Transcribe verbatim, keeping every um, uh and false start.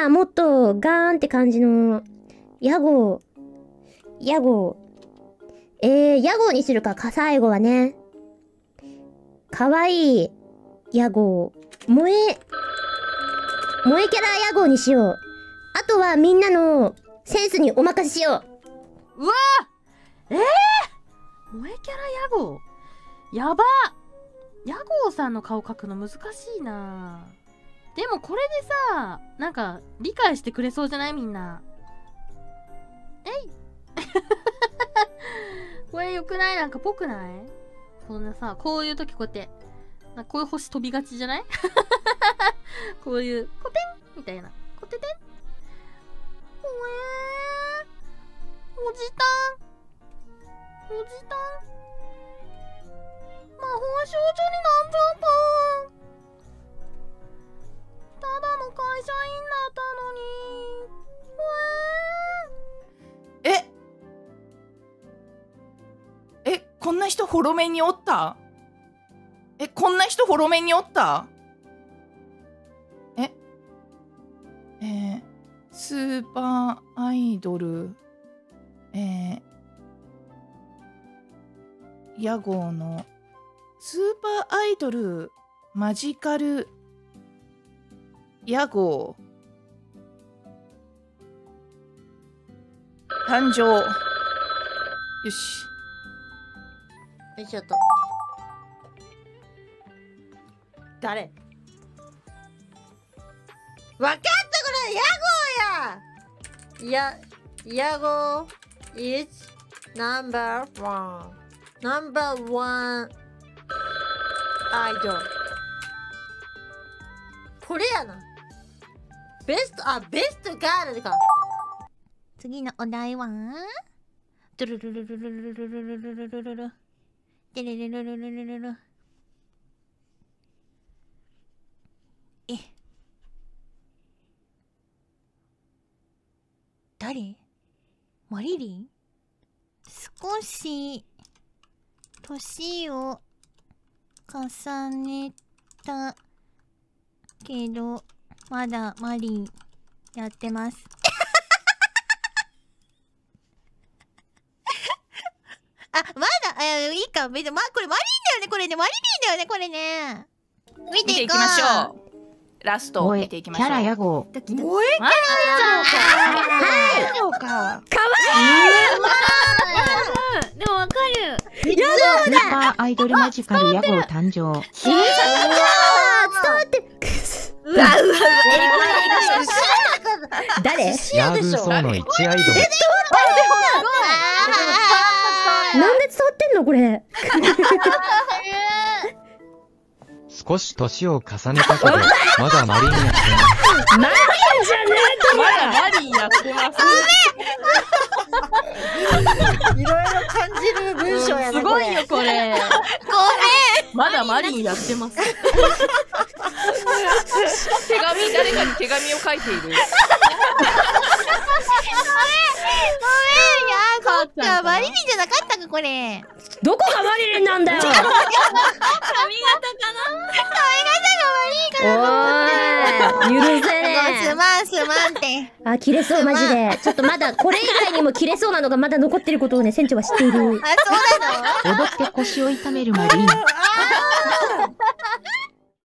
かもっとガーンって感じの、屋号。屋号。えー、屋号にするか、か、最後はね。かわいい。屋号。萌え、萌えキャラ屋号にしよう。あとはみんなのセンスにお任せしよう。うわーえー、萌えキャラ屋号。やば屋号さんの顔描くの難しいな。でもこれでさ、なんか理解してくれそうじゃないみんな。えいこれよくない？なんかぽくない？そんなさ、こういう時こうやってなんかこういう星飛びがちじゃないこういうコテンみたいなコテテンおえーおじたんおじたん魔法少女になんじゃったんただの会社員だったのにええ、こんな人フォロメンにおった？え、こんな人フォロメンにおった？ええー、スーパーアイドル、えー、屋号のスーパーアイドルマジカル屋号誕生。よし。 よいしょと。誰？わかった、これ屋号や。や、屋号 is number one number one アイドル。これやな。ベスト、あ、ベストガールか。 次のお題はドゥルルルルルルルルルルルルルルデレレルルルルルルえ誰？マリリン？少し年を重ねたけどまだマリンやってますあ、まだ、えー、いいか、別に、ま、これマリンだよね、これね、マリリンだよね、これね。見ていこう。 見ていきましょう。ラストを見ていきましょう。 キャラ屋号。 萌えキャラ屋号か。 う。かわいうん、でもわかる。 い。屋号だ。 スーパーアイドルマジカル屋号誕生。 えー、伝わってる。 うわうわうわ。 誰？ ヤーグーソーの一アイドル。 なんで伝わってんのこれ。 少し年を重ねたけど、まだマリンやってます。 マリンじゃねえとまだマリンやってます。 いろいろ感じる文章やね。 すごいよこれ。 ごめん。 まだマリンやってます。 手紙、誰かに手紙を書いている。 ごめん、いやー、そっか、マリリンじゃなかったか、これ。 どこがマリリンなんだよ。 髪型かな。 おーい、許せねすまん、すまんって。 え。あ、切れそう、マジで。ちょっとまだ、これ以外にも切れそうなのがまだ残ってることをね、船長は知っている。 あ、そうなの？ 踊って腰を痛めるマリン。